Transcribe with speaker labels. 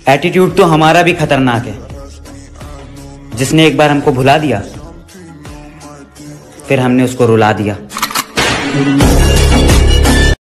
Speaker 1: Attitude तो हमारा भी खतरनाक है। जिसने एक बार हमको भुला दिया, फिर हमने उसको रुला दिया।